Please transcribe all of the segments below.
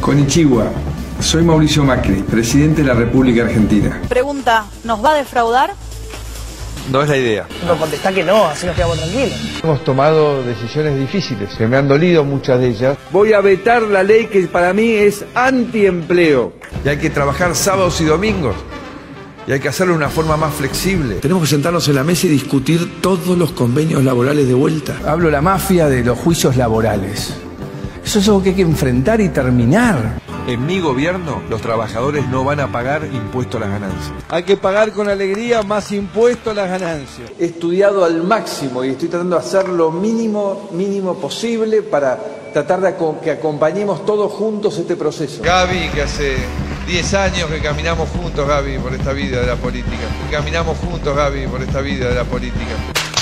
Konnichiwa, soy Mauricio Macri, presidente de la República Argentina. Pregunta, ¿nos va a defraudar? No es la idea. No contestá que no, así nos quedamos tranquilos. Hemos tomado decisiones difíciles, que me han dolido muchas de ellas. Voy a vetar la ley que para mí es antiempleo. Y hay que trabajar sábados y domingos. Y hay que hacerlo de una forma más flexible. Tenemos que sentarnos en la mesa y discutir todos los convenios laborales de vuelta. Hablo la mafia de los juicios laborales. Eso es algo que hay que enfrentar y terminar. En mi gobierno, los trabajadores no van a pagar impuesto a las ganancias. Hay que pagar con alegría más impuesto a las ganancias. He estudiado al máximo y estoy tratando de hacer lo mínimo posible para tratar de que acompañemos todos juntos este proceso. Gaby, que hace 10 años que caminamos juntos, Gaby, por esta vida de la política. Que caminamos juntos, Gaby, por esta vida de la política.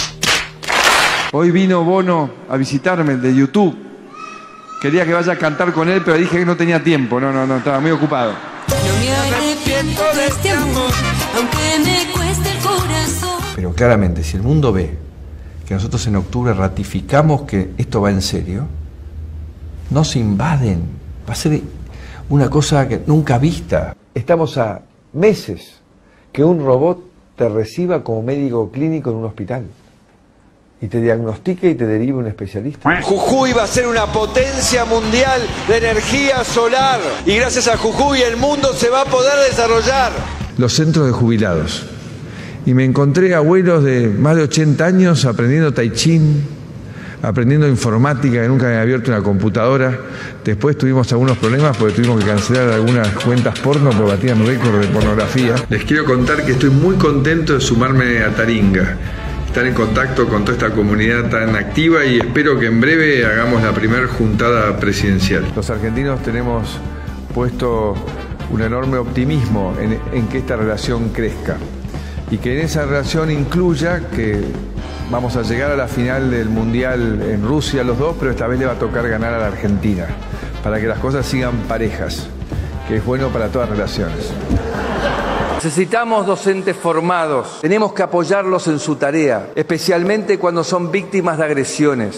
Hoy vino Bono a visitarme, el de YouTube. Quería que vaya a cantar con él, pero dije que no tenía tiempo. No, estaba muy ocupado. No me arrepiento de este amor, aunque me cueste el corazón. Pero claramente, si el mundo ve que nosotros en octubre ratificamos que esto va en serio, no se invaden. Va a ser una cosa que nunca vista. Estamos a meses que un robot te reciba como médico clínico en un hospital y te diagnostique y te derive un especialista. Jujuy va a ser una potencia mundial de energía solar y gracias a Jujuy el mundo se va a poder desarrollar. Los centros de jubilados. Y me encontré abuelos de más de 80 años aprendiendo tai chi, aprendiendo informática, que nunca habían abierto una computadora. Después tuvimos algunos problemas porque tuvimos que cancelar algunas cuentas porno porque batían récord de pornografía. Les quiero contar que estoy muy contento de sumarme a Taringa, estar en contacto con toda esta comunidad tan activa y espero que en breve hagamos la primera juntada presidencial. Los argentinos tenemos puesto un enorme optimismo en que esta relación crezca y que en esa relación incluya que vamos a llegar a la final del Mundial en Rusia los dos, pero esta vez le va a tocar ganar a la Argentina, para que las cosas sigan parejas, que es bueno para todas las relaciones. Necesitamos docentes formados. Tenemos que apoyarlos en su tarea, especialmente cuando son víctimas de agresiones.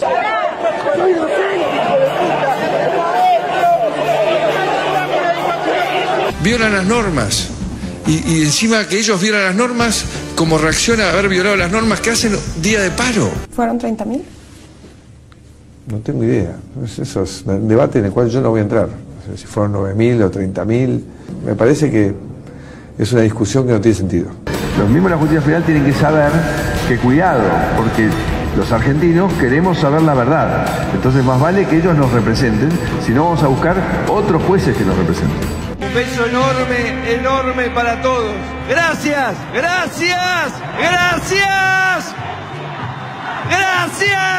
Violan las normas. Y encima que ellos violan las normas, como reacción a haber violado las normas, que hacen día de paro. ¿Fueron 30.000? No tengo idea. Eso es un debate en el cual yo no voy a entrar. O sea, si fueron 9.000 o 30.000, me parece que es una discusión que no tiene sentido. Los mismos de la justicia federal tienen que saber que cuidado, porque los argentinos queremos saber la verdad. Entonces más vale que ellos nos representen, si no vamos a buscar otros jueces que nos representen. Un beso enorme para todos. Gracias.